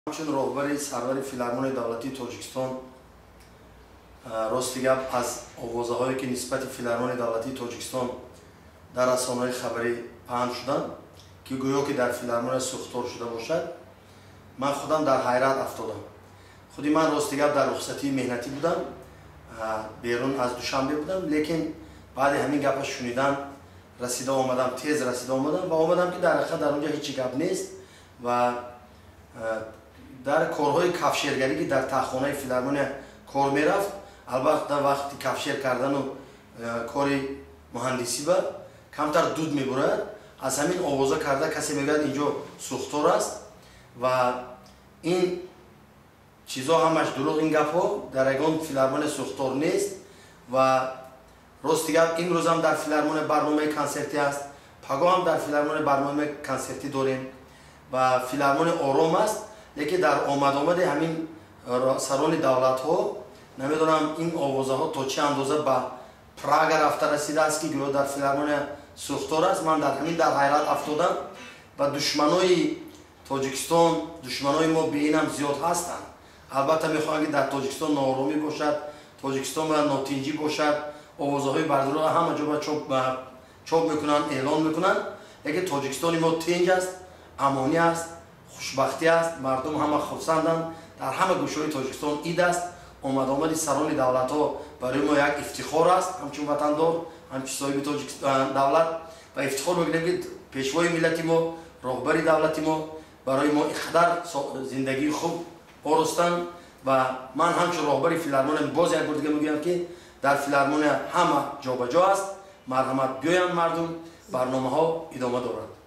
چون راهبر سرور فیلارمون دولتی تاجیکستان راستی گپ از آوازهایی که نسبت فیلارمون دولتی تاجیکستان در رسانه‌های خبری پخش شدن که گویا که در فیلارمون سوختار شده باشد، من خودم در حیرت افتادم. خودی من راستی گپ در رخصتی مهنتی بودم، بیرون از دوشنبه بودم، لیکن بعد همین گپش شنیدن رسیده آمدم، تیز رسیده آمدم و آمدم که در حقیقت در اونجا هیچ گپ نیست و در کارهای کفشیرگری که در تخانه فیلارمون کار میرفت، البته وقتی کفشیر کردن و کاری مهندسی با کمتر دود میبرد، از همین آوازه کرده کسی میگه اینجا سوختار است و این چیزا همش دروغ. این گپ ها در یگان فیلارمون سوختار نیست و راستی گپ امروز هم در فیلارمون برنامه کنسرتی است، پگاه هم در فیلارمون برنامه کنسرتی داریم و فیلارمون آرام است، لیکن در آمد همین سران دولت ها نمیدونم این آوازه ها تا چه اندازه به پراگ رفته رسیده است که گویا در فیلارمون سوختار است. من در همین در حیرت افتادم و دشمنای تاجیکستان، دشمنای ما به این هم زیاد هستند. البته میخواهند که در تاجیکستان ناآرامی باشد، تاجیکستان و ناتنجی باشد، آوازه های بردروغ همه جا چاپ میکنن، اعلان میکنن، لیکن تاجیکستان ما تنج است، امانی است، خوشبختی است، مردم همه خرسندند. در همه گوشه های تاجیکستان عید است. آمد سران دولت ها برای ما یک افتخار است، همچون وطندار، همچون صاحب تاجیکستان دولت، و افتخار میکنیم که پیشوای ملت ما، راهبر دولت ما برای ما اقدر زندگی خوب آرستند و من همچون راهبر فیلارمون باز یک بار دیگه میگم که در فیلارمون همه جا به جا است. مرحمت بیاین مردم، برنامه ها ادامه دارد.